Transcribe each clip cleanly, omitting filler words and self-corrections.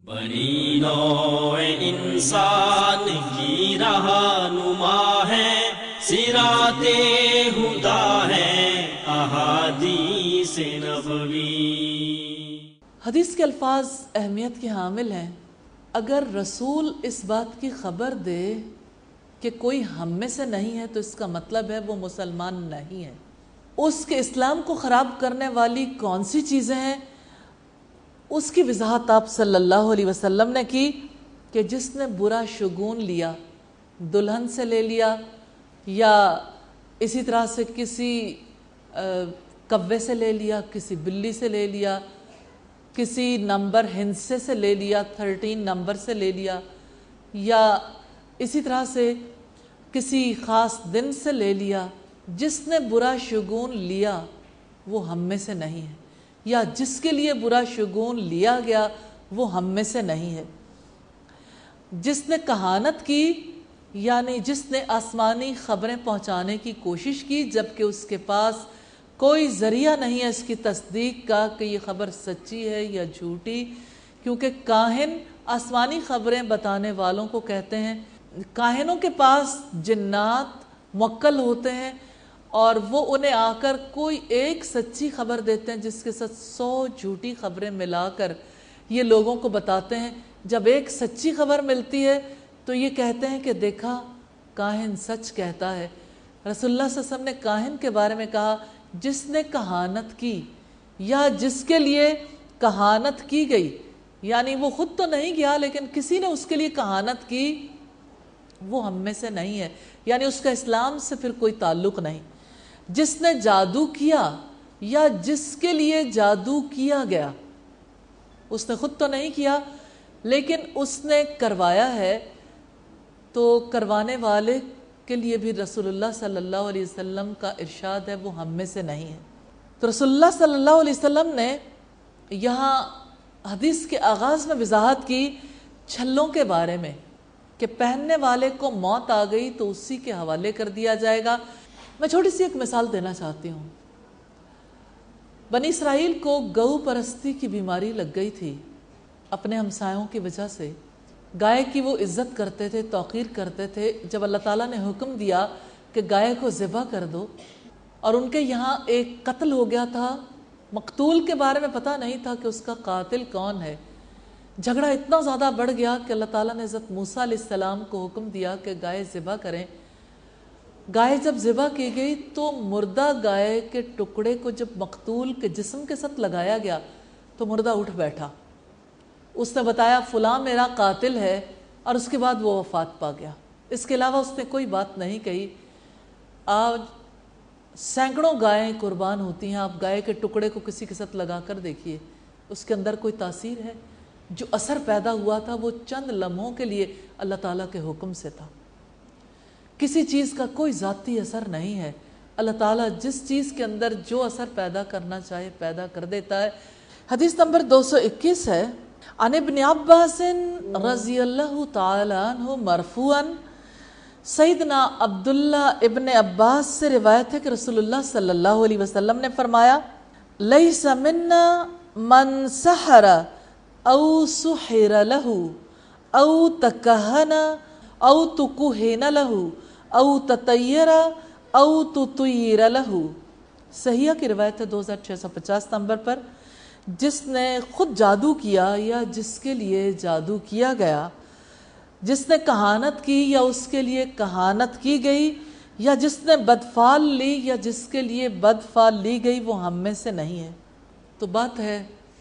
بنی نوع انسان کی رہنما ہے، صراط ہدی ہے احادیث نبوی۔ حدیث کے الفاظ اہمیت کے حامل ہیں۔ اگر رسول اس بات کی خبر دے کہ کوئی ہم میں سے نہیں ہے تو اس کا مطلب ہے وہ مسلمان نہیں ہے۔ اس کے اسلام کو خراب کرنے والی کون سی چیزیں ہیں، اس کی وضاحت آپ صلی اللہ علیہ وسلم نے کی کہ جس نے برا شگون لیا، دلہن سے لے لیا یا اسی طرح سے کسی کوے سے لے لیا، کسی بلی سے لے لیا، کسی نمبر ہندسے سے لے لیا، 13 نمبر سے لے لیا، یا اسی طرح سے کسی خاص دن سے لے لیا، جس نے برا شگون لیا وہ ہم میں سے نہیں ہے، یا جس کے لیے برا شگون لیا گیا وہ ہم میں سے نہیں ہے۔ جس نے کہانت کی، یعنی جس نے آسمانی خبریں پہنچانے کی کوشش کی جبکہ اس کے پاس کوئی ذریعہ نہیں ہے اس کی تصدیق کا کہ یہ خبر سچی ہے یا جھوٹی، کیونکہ کاہن آسمانی خبریں بتانے والوں کو کہتے ہیں، کاہنوں کے پاس جنات موکل ہوتے ہیں اور وہ انہیں آ کر کوئی ایک سچی خبر دیتے ہیں جس کے ساتھ 100 جھوٹی خبریں ملا کر یہ لوگوں کو بتاتے ہیں۔ جب ایک سچی خبر ملتی ہے تو یہ کہتے ہیں کہ دیکھا کاہن سچ کہتا ہے۔ رسول اللہ صلی اللہ علیہ وسلم نے کاہن کے بارے میں کہا جس نے کہانت کی یا جس کے لیے کہانت کی گئی، یعنی وہ خود تو نہیں گیا لیکن کسی نے اس کے لیے کہانت کی، وہ ہم میں سے نہیں ہے، یعنی اس کا اسلام سے پھر کوئی تعلق نہیں۔ جس نے جادو کیا یا جس کے لیے جادو کیا گیا، اس نے خود تو نہیں کیا لیکن اس نے کروایا ہے، تو کروانے والے کے لیے بھی رسول اللہ صلی اللہ علیہ وسلم کا ارشاد ہے وہ ہم میں سے نہیں ہے۔ تو رسول اللہ صلی اللہ علیہ وسلم نے یہاں حدیث کے آغاز میں وضاحت کی چھلوں کے بارے میں کہ پہننے والے کو موت آ گئی تو اسی کے حوالے کر دیا جائے گا۔ میں چھوٹی سی ایک مثال دینا چاہتی ہوں۔ بنی اسرائیل کو گو پرستی کی بیماری لگ گئی تھی اپنے ہمسایوں کی وجہ سے۔ گائے کی وہ عزت کرتے تھے، توقیر کرتے تھے۔ جب اللہ تعالیٰ نے حکم دیا کہ گائے کو ذبح کر دو، اور ان کے یہاں ایک قتل ہو گیا تھا، مقتول کے بارے میں پتہ نہیں تھا کہ اس کا قاتل کون ہے، جھگڑا اتنا زیادہ بڑھ گیا کہ اللہ تعالیٰ نے حضرت موسیٰ علیہ السلام کو حکم دیا کہ گائے ذبح کریں۔ گائے جب ذبح کی گئی تو مردہ گائے کے ٹکڑے کو جب مقتول کے جسم کے ساتھ لگایا گیا تو مردہ اٹھ بیٹھا۔ اس نے بتایا فلاں میرا قاتل ہے، اور اس کے بعد وہ وفات پا گیا۔ اس کے علاوہ اس نے کوئی بات نہیں کہی۔ آج سینکڑوں گائیں قربان ہوتی ہیں، آپ گائے کے ٹکڑے کو کسی کے ساتھ لگا کر دیکھیے، اس کے اندر کوئی تاثیر ہے؟ جو اثر پیدا ہوا تھا وہ چند لمحوں کے لیے اللہ تعالیٰ کے حکم سے تھا۔ کسی چیز کا کوئی ذاتی اثر نہیں ہے، اللہ تعالیٰ جس چیز کے اندر جو اثر پیدا کرنا چاہے پیدا کر دیتا ہے۔ حدیث نمبر 221 ہے، عن ابن عباس رضی اللہ تعالی عنہ مرفوعا، سیدنا عبداللہ ابن عباس سے روایت ہے کہ رسول اللہ صلی اللہ علیہ وسلم نے فرمایا، لیس منا من سحر او سحر له او تکہن او تکہن له او تطیر او تطیر له۔ صحیحہ کی روایت ہے 2650 نمبر پر۔ جس نے خود جادو کیا یا جس کے لیے جادو کیا گیا، جس نے کہانت کی یا اس کے لیے کہانت کی گئی، یا جس نے بدفال لی یا جس کے لیے بدفال لی گئی، وہ ہم میں سے نہیں ہے۔ تو بات ہے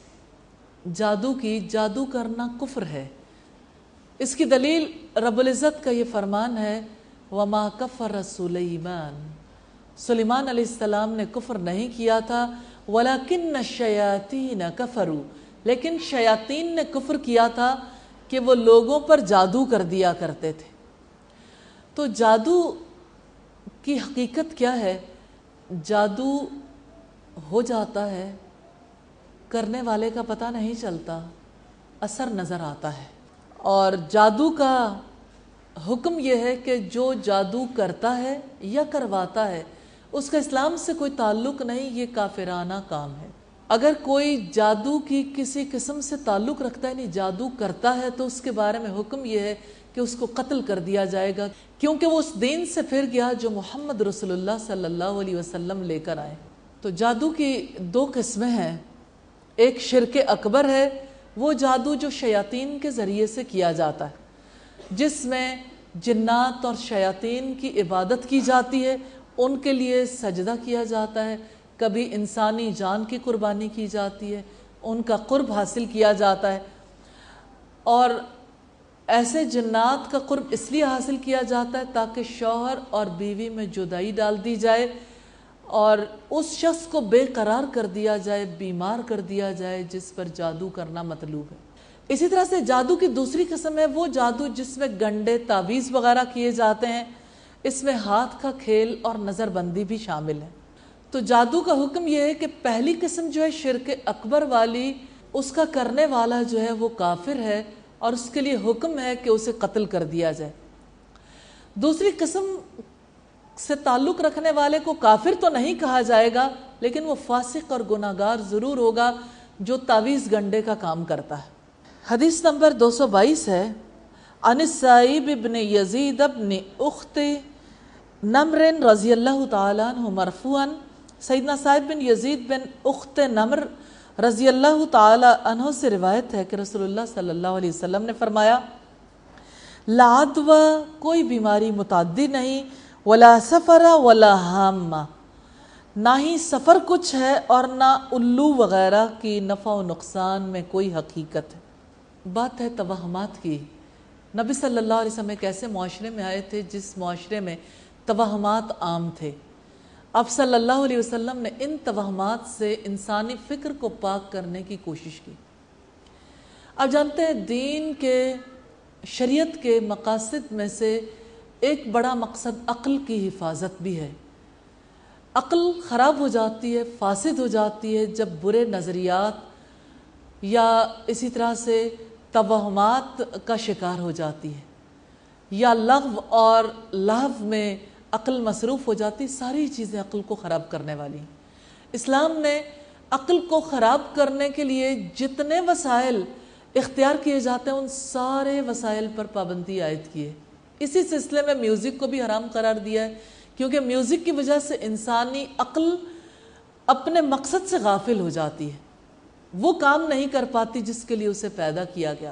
جادو کی، جادو کرنا کفر ہے۔ اس کی دلیل رب العزت کا یہ فرمان ہے، وَمَا كَفَرَ سُلَيْمَانَ، سلیمان علیہ السلام نے کفر نہیں کیا تھا، وَلَكِنَّ الشَّيَاطِينَ كَفَرُوا، لیکن شیاطین نے کفر کیا تھا کہ وہ لوگوں پر جادو کر دیا کرتے تھے۔ تو جادو کی حقیقت کیا ہے؟ جادو ہو جاتا ہے، کرنے والے کا پتہ نہیں چلتا، اثر نظر آتا ہے۔ اور جادو کا حکم یہ ہے کہ جو جادو کرتا ہے یا کرواتا ہے اس کا اسلام سے کوئی تعلق نہیں، یہ کافرانہ کام ہے۔ اگر کوئی جادو کی کسی قسم سے تعلق رکھتا ہے، یعنی جادو کرتا ہے، تو اس کے بارے میں حکم یہ ہے کہ اس کو قتل کر دیا جائے گا، کیونکہ وہ اس دین سے پھر گیا جو محمد رسول اللہ صلی اللہ علیہ وسلم لے کر آئے۔ تو جادو کی دو قسمیں ہیں، ایک شرک اکبر ہے، وہ جادو جو شیاطین کے ذریعے سے کیا جاتا ہے، جس میں جنات اور شیاطین کی عبادت کی جاتی ہے، ان کے لیے سجدہ کیا جاتا ہے، کبھی انسانی جان کی قربانی کی جاتی ہے، ان کا قرب حاصل کیا جاتا ہے، اور ایسے جنات کا قرب اس لیے حاصل کیا جاتا ہے تاکہ شوہر اور بیوی میں جدائی ڈال دی جائے اور اس شخص کو بے قرار کر دیا جائے، بیمار کر دیا جائے جس پر جادو کرنا مطلوب ہے۔ اسی طرح سے جادو کی دوسری قسم ہے وہ جادو جس میں گنڈے، تعویذ وغیرہ کیے جاتے ہیں، اس میں ہاتھ کا کھیل اور نظر بندی بھی شامل ہے۔ تو جادو کا حکم یہ ہے کہ پہلی قسم جو ہے شرک اکبر والی، اس کا کرنے والا جو ہے وہ کافر ہے اور اس کے لیے حکم ہے کہ اسے قتل کر دیا جائے۔ دوسری قسم سے تعلق رکھنے والے کو کافر تو نہیں کہا جائے گا، لیکن وہ فاسق اور گناہگار ضرور ہوگا جو تعویذ گنڈے کا کام کرتا ہے۔ حدیث نمبر 222 ہے، عن السائب بن یزید بن اخت نمر رضی اللہ تعالیٰ عنہ مرفوعاً، سیدنا سائب بن یزید بن اخت نمر رضی اللہ تعالیٰ عنہ سے روایت ہے کہ رسول اللہ صلی اللہ علیہ وسلم نے فرمایا، لا عدوى، کوئی بیماری متعدی نہیں، ولا سفر ولا حامہ، نہ ہی سفر کچھ ہے اور نہ الو وغیرہ کی نفع و نقصان میں کوئی حقیقت ہے۔ بات ہے توہمات کی۔ نبی صلی اللہ علیہ وسلم ایک ایسے معاشرے میں آئے تھے جس معاشرے میں توہمات عام تھے۔ اب صلی اللہ علیہ وسلم نے ان توہمات سے انسانی فکر کو پاک کرنے کی کوشش کی۔ اب جانتے ہیں دین کے، شریعت کے مقاصد میں سے ایک بڑا مقصد عقل کی حفاظت بھی ہے۔ عقل خراب ہو جاتی ہے، فاسد ہو جاتی ہے جب برے نظریات یا اسی طرح سے توہمات کا شکار ہو جاتی ہے، یا لغو اور لہو میں عقل مصروف ہو جاتی، ساری چیزیں عقل کو خراب کرنے والی ہیں۔ اسلام نے عقل کو خراب کرنے کے لیے جتنے وسائل اختیار کیے جاتے ہیں ان سارے وسائل پر پابندی عائد کی ہے۔ اسی سلسلے میں میوزک کو بھی حرام قرار دیا ہے، کیونکہ میوزک کی وجہ سے انسانی عقل اپنے مقصد سے غافل ہو جاتی ہے، وہ کام نہیں کر پاتی جس کے لیے اسے پیدا کیا گیا۔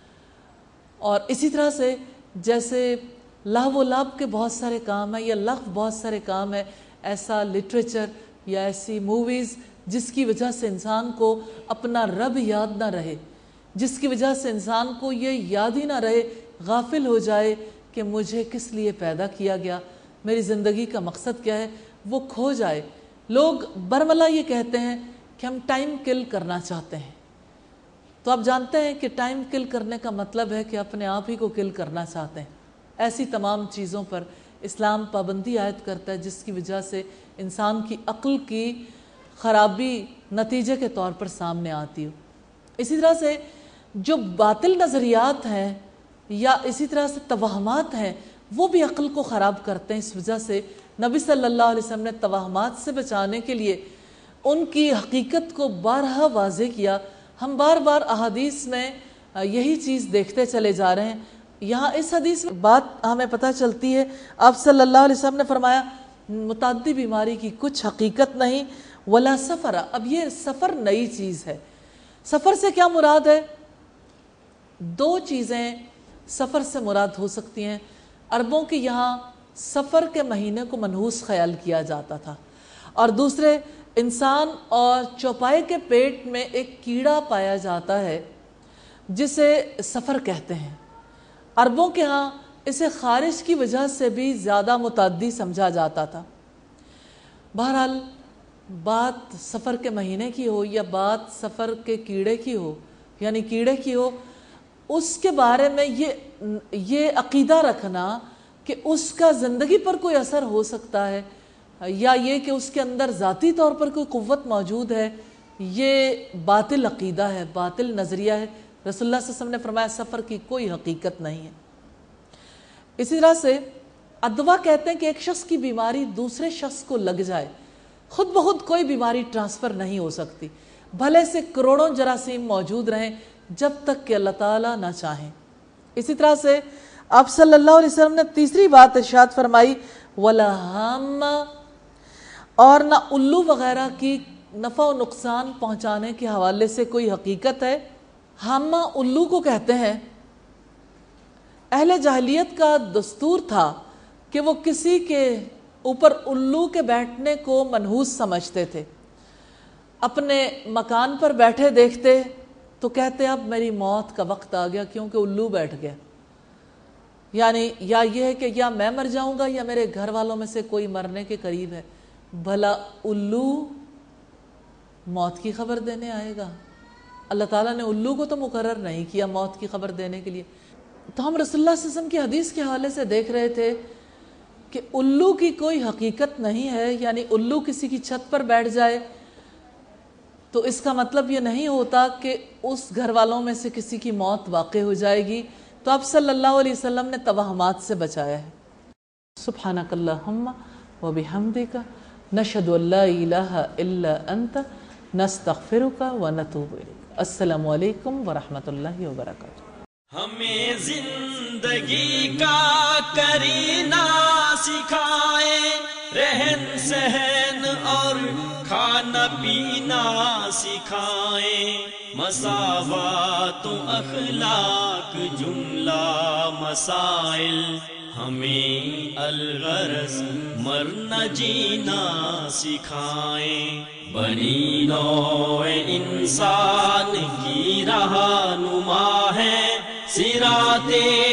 اور اسی طرح سے جیسے لہو و لعب کے بہت سارے کام ہیں یا لغو بہت سارے کام ہیں، ایسا لٹریچر یا ایسی موویز جس کی وجہ سے انسان کو اپنا رب یاد نہ رہے، جس کی وجہ سے انسان کو یہ یاد ہی نہ رہے، غافل ہو جائے کہ مجھے کس لیے پیدا کیا گیا، میری زندگی کا مقصد کیا ہے، وہ کھو جائے۔ لوگ برملا یہ کہتے ہیں کہ ہم ٹائم کل کرنا چاہتے ہیں، تو آپ جانتے ہیں کہ ٹائم کل کرنے کا مطلب ہے کہ اپنے آپ ہی کو کل کرنا چاہتے ہیں۔ ایسی تمام چیزوں پر اسلام پابندی عائد کرتا ہے جس کی وجہ سے انسان کی عقل کی خرابی نتیجے کے طور پر سامنے آتی ہو۔ اسی طرح سے جو باطل نظریات ہیں یا اسی طرح سے توہمات ہیں وہ بھی عقل کو خراب کرتے ہیں۔ اس وجہ سے نبی صلی اللہ علیہ وسلم نے توہمات سے بچانے کے لیے ان کی حقیقت کو بارہا واضح کیا۔ ہم بار بار احادیث میں یہی چیز دیکھتے چلے جا رہے ہیں۔ یہاں اس حدیث میں بات ہمیں پتہ چلتی ہے، آپ صلی اللہ علیہ وسلم نے فرمایا متعدی بیماری کی کچھ حقیقت نہیں، ولا سفر۔ اب یہ سفر نئی چیز ہے۔ سفر سے کیا مراد ہے؟ دو چیزیں سفر سے مراد ہو سکتی ہیں۔ عربوں کے یہاں سفر کے مہینے کو منحوس خیال کیا جاتا تھا، اور دوسرے انسان اور چوپائے کے پیٹ میں ایک کیڑا پایا جاتا ہے جسے سفر کہتے ہیں۔ عربوں کے ہاں اسے خارش کی وجہ سے بھی زیادہ متعدی سمجھا جاتا تھا۔ بہرحال بات سفر کے مہینے کی ہو یا بات سفر کے کیڑے کی ہو، یعنی کیڑے کی ہو، اس کے بارے میں یہ عقیدہ رکھنا کہ اس کا زندگی پر کوئی اثر ہو سکتا ہے یا یہ کہ اس کے اندر ذاتی طور پر کوئی قوت موجود ہے، یہ باطل عقیدہ ہے، باطل نظریہ ہے۔ رسول اللہ صلی اللہ علیہ وسلم نے فرمایا سفر کی کوئی حقیقت نہیں ہے۔ اسی طرح سے ادوا کہتے ہیں کہ ایک شخص کی بیماری دوسرے شخص کو لگ جائے، خود بخود کوئی بیماری ٹرانسفر نہیں ہو سکتی، भले से करोड़ों जरासीम मौजूद रहें जब तक कि अल्लाह ताला ना चाहें। इसी तरह से आप सल्लल्लाहु अलैहि वसल्लम ने तीसरी बात इरशाद फरमाई, वला हाम्मा, और ना उल्लू वगैरह की नफ़ा व नुकसान पहुँचाने के हवाले से कोई हकीकत है। हाम्मा उल्लू को कहते हैं। अहले जाहिलियत का दस्तूर था कि वो किसी के ऊपर उल्लू के बैठने को मनहूस समझते थे। अपने मकान पर बैठे देखते तो कहते अब मेरी मौत का वक्त आ गया क्योंकि उल्लू बैठ गया। यानी या ये है कि या मैं मर जाऊंगा या मेरे घर वालों में से कोई मरने के करीब है। भला उल्लू मौत की खबर देने आएगा? अल्लाह ताला ने उल्लू को तो मुकर्रर नहीं किया मौत की खबर देने के लिए। तो हम रसूलुल्लाह सल्लल्लाहु अलैहि वसल्लम की हदीस के हवाले से देख रहे थे कि उल्लू की कोई हकीकत नहीं है। यानी उल्लू किसी की छत पर बैठ जाए तो इसका मतलब ये नहीं होता कि उस घर वालों में से किसी की मौत वाक़ई हो जाएगी। तो आप सल्लल्लाहु अलैहि वसल्लम ने तवहमात से बचाया है। सुब्हानकल्लाहुम्मा व बिहम्दिका नशहदु अल्ला इलाहा इल्ला अंता नस्तगफिरुका व नतूबु इलैक। अस्सलामु अलैकुम व रहमतुल्लाहि व बरकातुहू। हमें जिंदगी का करीना सिखाए, रहन सहन और खाना पीना सिखाए, मसावात अखलाक जुमला मसाइल, हमें अलगरज मरना जीना सिखाए। बनी नौए इंसान की रहनुमा है सिराते